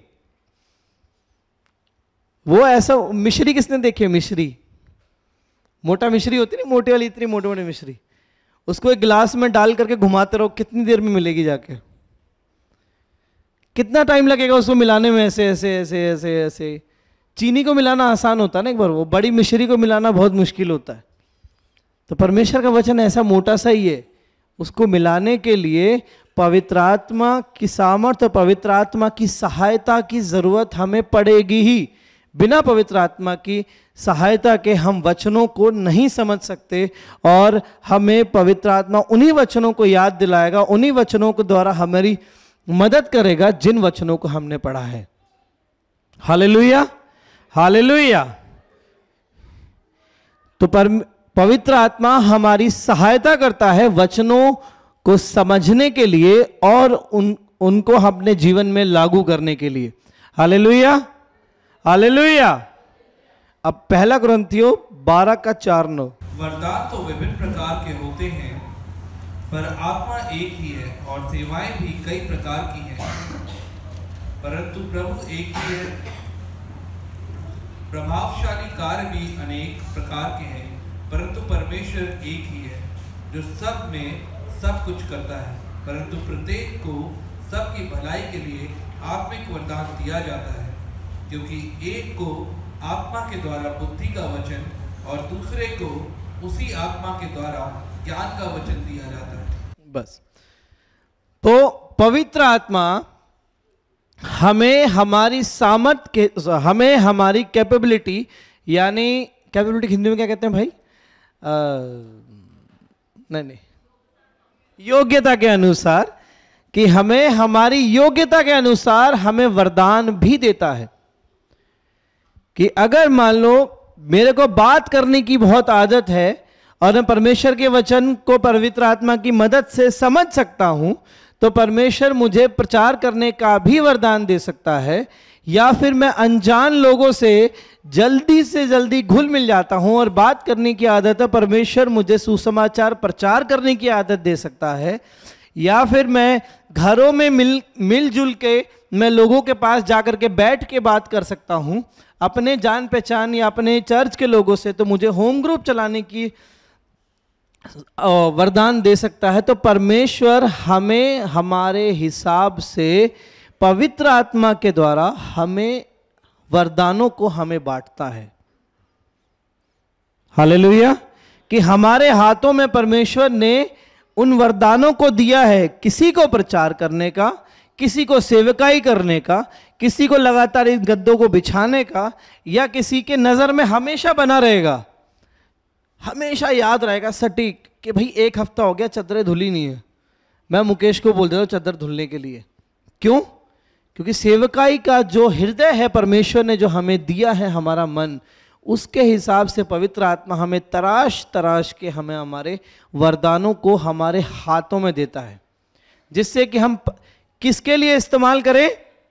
वो ऐसा मिश्री किसने देखी है? मिश्री, मोटा मिश्री होती नहीं, मोटे वाली, इतनी मोटे मोटे मिश्री, उसको एक गिलास में डाल करके घुमाते रहो, कितनी देर में मिलेगी जाके? कितना टाइम लगेगा उसको मिलाने में? ऐसे ऐसे ऐसे ऐसे ऐसे। चीनी को मिलाना आसान होता है ना एक बार, वो बड़ी मिश्री को मिलाना बहुत मुश्किल होता है। तो परमेश्वर का वचन ऐसा मोटा सा ही है, उसको मिलाने के लिए पवित्र आत्मा की सामर्थ्य, पवित्र आत्मा की सहायता की जरूरत हमें पड़ेगी ही। बिना पवित्र आत्मा की सहायता के हम वचनों को नहीं समझ सकते, और हमें पवित्र आत्मा उन्हीं वचनों को याद दिलाएगा, उन्हीं वचनों के द्वारा हमारी मदद करेगा जिन वचनों को हमने पढ़ा है। Hallelujah, hallelujah. तो पवित्र आत्मा हमारी सहायता करता है वचनों को समझने के लिए और उनको अपने जीवन में लागू करने के लिए। Hallelujah, hallelujah. अब पहला कुरिन्थियों 12:4-9। वरदान तो विभिन्न प्रकार के होते हैं, पर आत्मा एक ही है, और सेवाएं भी कई प्रकार की हैं, परंतु प्रभु एक ही है। प्रभावशाली कार्य भी अनेक प्रकार के हैं, परंतु परमेश्वर एक ही है, जो सब में सब कुछ करता है, परंतु प्रत्येक को सबकी भलाई के लिए आत्मिक वरदान दिया जाता है, क्योंकि एक को आत्मा के द्वारा बुद्धि का वचन और दूसरे को उसी आत्मा के द्वारा ज्ञान का वचन दिया जाता है। बस। तो पवित्र आत्मा हमें हमारी सामर्थ्य के, हमें हमारी कैपेबिलिटी, यानी कैपेबिलिटी हिंदी में क्या कहते हैं भाई? नहीं, योग्यता के अनुसार, कि हमें हमारी योग्यता के अनुसार हमें वरदान भी देता है। कि अगर मान लो मेरे को बात करने की बहुत आदत है और मैं परमेश्वर के वचन को पवित्र आत्मा की मदद से समझ सकता हूं, तो परमेश्वर मुझे प्रचार करने का भी वरदान दे सकता है। या फिर मैं अनजान लोगों से जल्दी घुल मिल जाता हूं और बात करने की आदत है, परमेश्वर मुझे सुसमाचार प्रचार करने की आदत दे सकता है। या फिर मैं घरों में मिलजुल के मैं लोगों के पास जाकर के बैठ के बात कर सकता हूं अपने जान पहचान या अपने चर्च के लोगों से, तो मुझे होम ग्रुप चलाने की वरदान दे सकता है। तो परमेश्वर हमें हमारे हिसाब से पवित्र आत्मा के द्वारा हमें वरदानों को हमें बांटता है। हालेलुया। कि हमारे हाथों में परमेश्वर ने उन वरदानों को दिया है, किसी को प्रचार करने का, किसी को सेवकाई करने का, किसी को लगातार इन गद्दों को बिछाने का, या किसी के नजर में हमेशा बना रहेगा, हमेशा याद रहेगा सटीक कि भाई 1 हफ्ता हो गया चद्दरें धुली नहीं है, मैं मुकेश को बोल देता हूं चद्दर धुलने के लिए। क्यों? क्योंकि सेवकाई का जो हृदय है परमेश्वर ने जो हमें दिया है, हमारा मन, उसके हिसाब से पवित्र आत्मा हमें तराश के हमें हमारे वरदानों को हमारे हाथों में देता है, जिससे कि हम किसके लिए इस्तेमाल करें।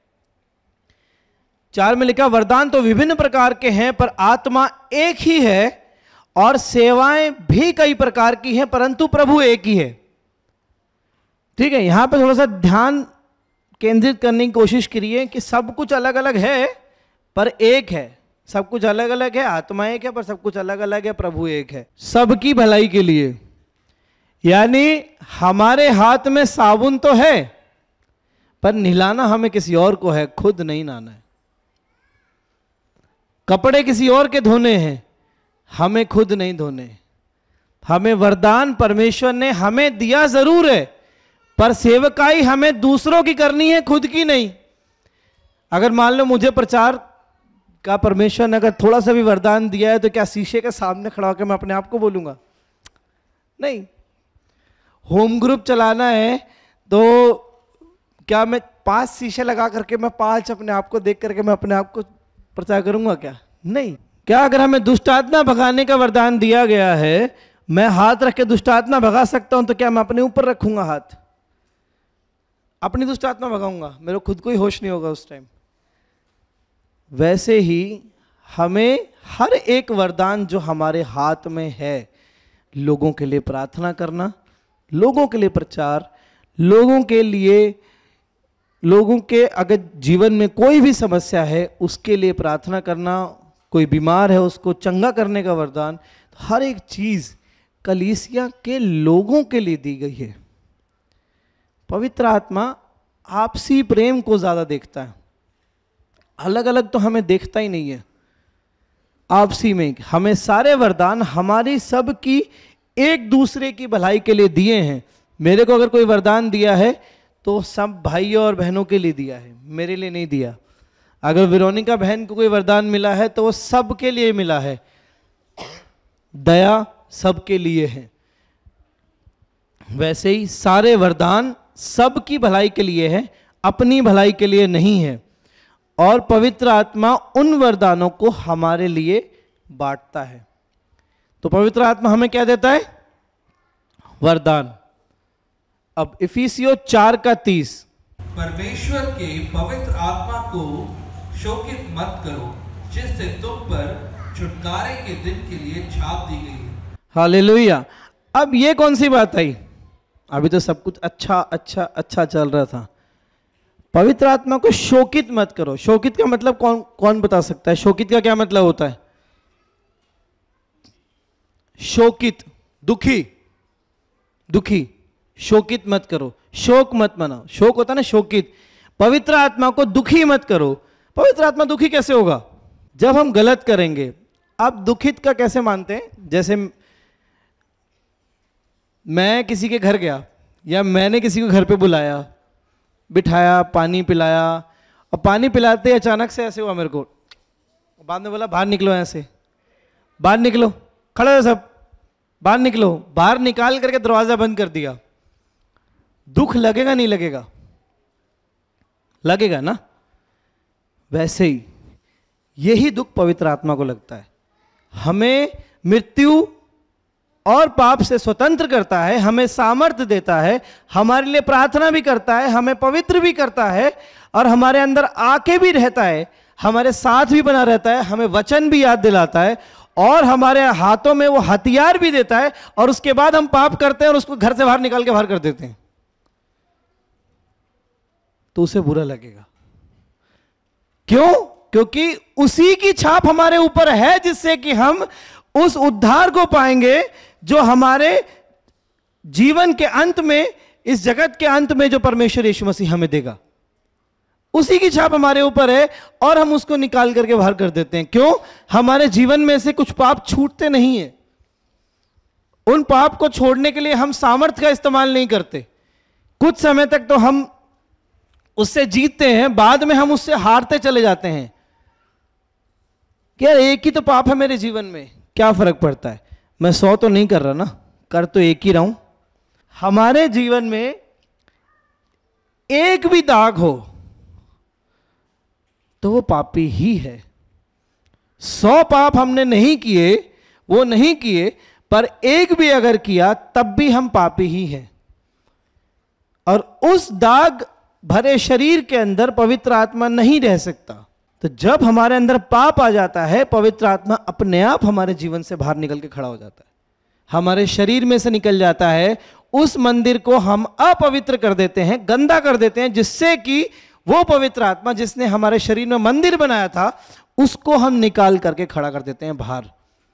4 में लिखा, वरदान तो विभिन्न प्रकार के हैं, पर आत्मा एक ही है, और सेवाएं भी कई प्रकार की हैं, परंतु प्रभु एक ही है। ठीक है, यहां पे थोड़ा सा ध्यान केंद्रित करने की कोशिश करिए कि सब कुछ अलग अलग है पर एक है। सब कुछ अलग अलग है, आत्मा एक है, पर सब कुछ अलग अलग है, प्रभु एक है, सबकी भलाई के लिए। यानी हमारे हाथ में साबुन तो है, पर नहलाना हमें किसी और को है, खुद नहीं नहाना है। कपड़े किसी और के धोने हैं, हमें खुद नहीं धोने। हमें वरदान परमेश्वर ने हमें दिया जरूर है, पर सेवकाई हमें दूसरों की करनी है, खुद की नहीं। अगर मान लो मुझे प्रचार का परमेश्वर ने अगर थोड़ा सा भी वरदान दिया है, तो क्या शीशे के सामने खड़ा होकर मैं अपने आप को बोलूंगा? नहीं। होम ग्रुप चलाना है तो क्या मैं 5 शीशे लगा करके मैं 5 अपने आप को देख करके मैं अपने आप को प्रचार करूंगा? क्या नहीं। क्या अगर हमें दुष्ट आत्मा भगाने का वरदान दिया गया है, मैं हाथ रख के दुष्ट आत्मा भगा सकता हूं, तो क्या मैं अपने ऊपर रखूंगा हाथ, अपनी दुष्ट आत्मा भगाऊंगा? मेरे खुद को ही होश नहीं होगा उस टाइम। वैसे ही हमें हर एक वरदान जो हमारे हाथ में है, लोगों के लिए प्रार्थना करना, लोगों के लिए प्रचार, लोगों के लिए, लोगों के अगर जीवन में कोई भी समस्या है उसके लिए प्रार्थना करना, कोई बीमार है उसको चंगा करने का वरदान, हर एक चीज कलीसिया के लोगों के लिए दी गई है। पवित्र आत्मा आपसी प्रेम को ज्यादा देखता है, अलग अलग तो हमें देखता ही नहीं है। आपसी में हमें सारे वरदान हमारी सबकी एक दूसरे की भलाई के लिए दिए हैं। मेरे को अगर कोई वरदान दिया है तो सब भाइयों और बहनों के लिए दिया है, मेरे लिए नहीं दिया। अगर वेरोनिका बहन को कोई वरदान मिला है तो वो सबके लिए मिला है। दया सबके लिए है। वैसे ही सारे वरदान सबकी भलाई के लिए है, अपनी भलाई के लिए नहीं है। और पवित्र आत्मा उन वरदानों को हमारे लिए बांटता है। तो पवित्र आत्मा हमें क्या देता है? वरदान। अब इफिसियों 4:30, परमेश्वर के पवित्र आत्मा को शोकित मत करो, जिससे तुम पर छुटकारे के दिन के लिए छाप दी गई है। हालेलुया। अब ये कौन सी बात आई? अभी तो सब कुछ अच्छा अच्छा अच्छा चल रहा था। पवित्र आत्मा को शोकित मत करो। शोकित का मतलब कौन कौन बता सकता है? शोकित का क्या मतलब होता है? शोकित, दुखी, दुखी। शोकित मत करो, शोक मत मनाओ। शोक होता है ना, शोकित। पवित्र आत्मा को दुखी मत करो। पवित्र आत्मा दुखी कैसे होगा? जब हम गलत करेंगे। आप दुखित का कैसे मानते हैं? जैसे मैं किसी के घर गया या मैंने किसी को घर पे बुलाया, बिठाया, पानी पिलाया, और पानी पिलाते अचानक से ऐसे हुआ मेरे को, बाद में बोला बाहर निकलो, ऐसे बाहर निकलो, खड़े हो सब, बाहर निकलो। बाहर निकाल करके दरवाजा बंद कर दिया। दुख लगेगा नहीं लगेगा? लगेगा ना। वैसे ही यही दुख पवित्र आत्मा को लगता है। हमें मृत्यु और पाप से स्वतंत्र करता है, हमें सामर्थ्य देता है, हमारे लिए प्रार्थना भी करता है, हमें पवित्र भी करता है, और हमारे अंदर आके भी रहता है, हमारे साथ भी बना रहता है, हमें वचन भी याद दिलाता है, और हमारे हाथों में वो हथियार भी देता है। और उसके बाद हम पाप करते हैं और उसको घर से बाहर निकाल के बाहर कर देते हैं, तो उसे बुरा लगेगा। क्यों? क्योंकि उसी की छाप हमारे ऊपर है, जिससे कि हम उस उद्धार को पाएंगे जो हमारे जीवन के अंत में, इस जगत के अंत में, जो परमेश्वर यीशु मसीह हमें देगा। उसी की छाप हमारे ऊपर है और हम उसको निकाल करके बाहर कर देते हैं। क्यों? हमारे जीवन में से कुछ पाप छूटते नहीं है। उन पाप को छोड़ने के लिए हम सामर्थ्य का इस्तेमाल नहीं करते। कुछ समय तक तो हम उससे जीतते हैं, बाद में हम उससे हारते चले जाते हैं। क्या एक ही तो पाप है मेरे जीवन में, क्या फर्क पड़ता है? मैं 100 तो नहीं कर रहा ना, कर तो एक ही रहा हूं। हमारे जीवन में एक भी दाग हो तो वो पापी ही है। 100 पाप हमने नहीं किए, वो नहीं किए, पर एक भी अगर किया तब भी हम पापी ही हैं। और उस दाग भरे शरीर के अंदर पवित्र आत्मा नहीं रह सकता। तो जब हमारे अंदर पाप आ जाता है, पवित्र आत्मा अपने आप हमारे जीवन से बाहर निकल के खड़ा हो जाता है, हमारे शरीर में से निकल जाता है। उस मंदिर को हम अपवित्र कर देते हैं, गंदा कर देते हैं, जिससे कि वो पवित्र आत्मा जिसने हमारे शरीर में मंदिर बनाया था, उसको हम निकाल करके खड़ा कर देते हैं बाहर।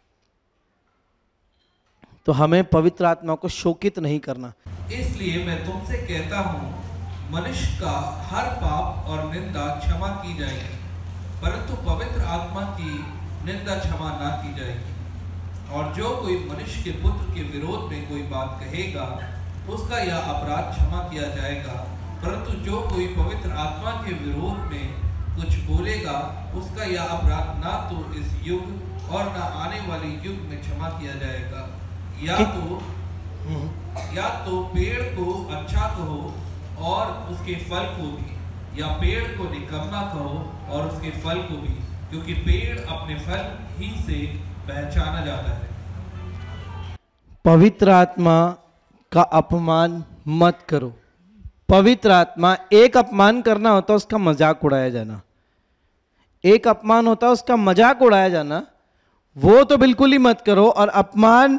तो हमें पवित्र आत्मा को शोकित नहीं करना। इसलिए मैं तुमसे कहता हूँ, मनुष्य का हर पाप और निंदा क्षमा की जाएगी, परंतु पवित्र आत्मा की निंदा क्षमा ना की जाएगी। और जो कोई मनुष्य के पुत्र के विरोध में कोई बात कहेगा, उसका यह अपराध क्षमा किया जाएगा, परंतु जो कोई पवित्र आत्मा के विरोध में कुछ बोलेगा, उसका यह अपराध ना तो इस युग और ना आने वाले युग में क्षमा किया जाएगा। या तो पेड़ को अच्छा कहो और उसके फल को भी, या पेड़ को निकम्मा कहो और उसके फल को भी, क्योंकि पेड़ अपने फल ही से पहचाना जाता है। पवित्र आत्मा का अपमान मत करो। पवित्र आत्मा, एक अपमान करना होता है उसका मजाक उड़ाया जाना, एक अपमान होता है उसका मजाक उड़ाया जाना, वो तो बिल्कुल ही मत करो। और अपमान,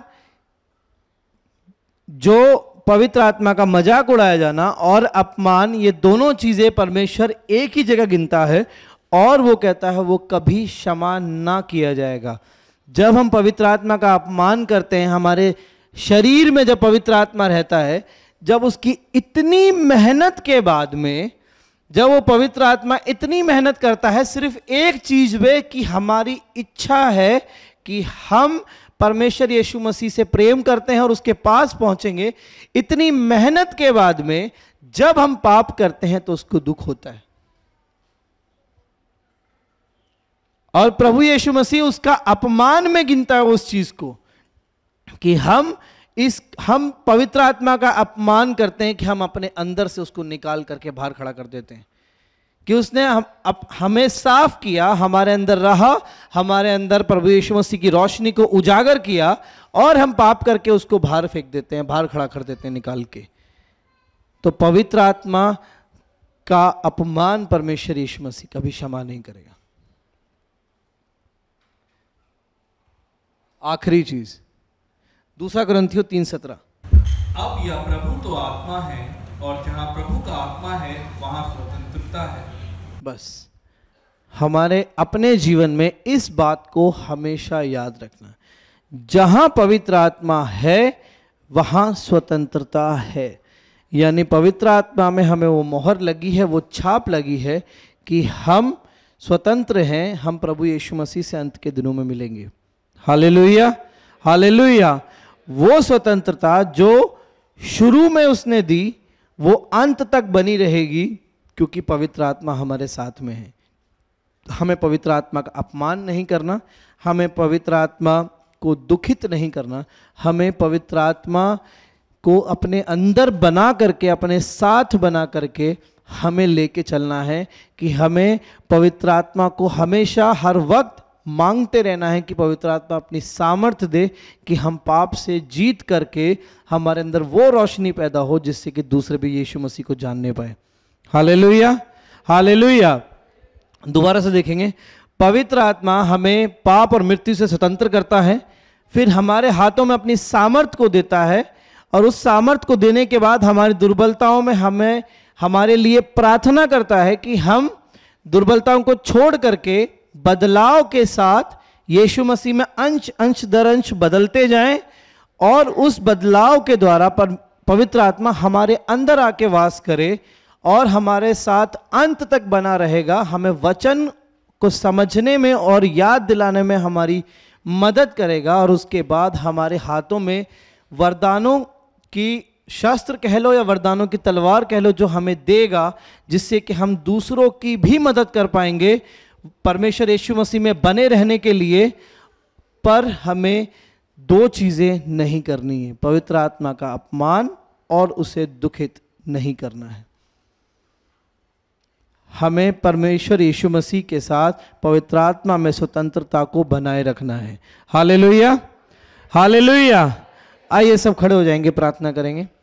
जो पवित्र आत्मा का मजाक उड़ाया जाना और अपमान, ये दोनों चीजें परमेश्वर एक ही जगह गिनता है, और वो कहता है वो कभी क्षमा ना किया जाएगा। जब हम पवित्र आत्मा का अपमान करते हैं, हमारे शरीर में जब पवित्र आत्मा रहता है, जब उसकी इतनी मेहनत के बाद में, जब वो पवित्र आत्मा इतनी मेहनत करता है सिर्फ एक चीज पे, कि हमारी इच्छा है कि हम परमेश्वर यीशु मसीह से प्रेम करते हैं और उसके पास पहुंचेंगे, इतनी मेहनत के बाद में जब हम पाप करते हैं तो उसको दुख होता है। और प्रभु यीशु मसीह उसका अपमान में गिनता है उस चीज को, कि हम पवित्र आत्मा का अपमान करते हैं कि हम अपने अंदर से उसको निकाल करके बाहर खड़ा कर देते हैं, कि उसने हमें साफ किया, हमारे अंदर रहा, हमारे अंदर प्रभु यीशु मसीह की रोशनी को उजागर किया, और हम पाप करके उसको बाहर फेंक देते हैं, बाहर खड़ा कर देते हैं निकाल के। तो पवित्र आत्मा का अपमान परमेश्वर यीशु मसीह कभी क्षमा नहीं करेगा। आखिरी चीज 2 कुरिन्थियों 3:17। अब यह प्रभु तो आत्मा है, और जहाँ प्रभु का आत्मा है वहाँ स्वतंत्रता है। बस हमारे अपने जीवन में इस बात को हमेशा याद रखना, जहां पवित्र आत्मा है वहां स्वतंत्रता है। यानी पवित्र आत्मा में हमें वो मोहर लगी है, वो छाप लगी है कि हम स्वतंत्र हैं, हम प्रभु यीशु मसीह से अंत के दिनों में मिलेंगे। Hallelujah, hallelujah. वो स्वतंत्रता जो शुरू में उसने दी वो अंत तक बनी रहेगी, क्योंकि पवित्र आत्मा हमारे साथ में है। हमें पवित्र आत्मा का अपमान नहीं करना, हमें पवित्र आत्मा को दुखित नहीं करना, हमें पवित्र आत्मा को अपने अंदर बना करके, अपने साथ बना करके हमें लेके चलना है, कि हमें पवित्र आत्मा को हमेशा हर वक्त मांगते रहना है कि पवित्र आत्मा अपनी सामर्थ्य दे कि हम पाप से जीत करके हमारे अंदर वो रोशनी पैदा हो जिससे कि दूसरे भी यीशु मसीह को जानने पाए। Hallelujah, hallelujah. दोबारा से देखेंगे, पवित्र आत्मा हमें पाप और मृत्यु से स्वतंत्र करता है, फिर हमारे हाथों में अपनी सामर्थ्य को देता है, और उस सामर्थ्य को देने के बाद हमारी दुर्बलताओं में हमें हमारे लिए प्रार्थना करता है कि हम दुर्बलताओं को छोड़ करके बदलाव के साथ यीशु मसीह में अंश दर अंश बदलते जाएं, और उस बदलाव के द्वारा पवित्र आत्मा हमारे अंदर आके वास करे और हमारे साथ अंत तक बना रहेगा। हमें वचन को समझने में और याद दिलाने में हमारी मदद करेगा, और उसके बाद हमारे हाथों में वरदानों की शस्त्र कह लो या वरदानों की तलवार कह लो जो हमें देगा, जिससे कि हम दूसरों की भी मदद कर पाएंगे परमेश्वर यीशु मसीह में बने रहने के लिए। पर हमें 2 चीजें नहीं करनी है, पवित्र आत्मा का अपमान और उसे दुखित नहीं करना है। हमें परमेश्वर यीशु मसीह के साथ पवित्र आत्मा में स्वतंत्रता को बनाए रखना है। Hallelujah, hallelujah. आइए सब खड़े हो जाएंगे, प्रार्थना करेंगे।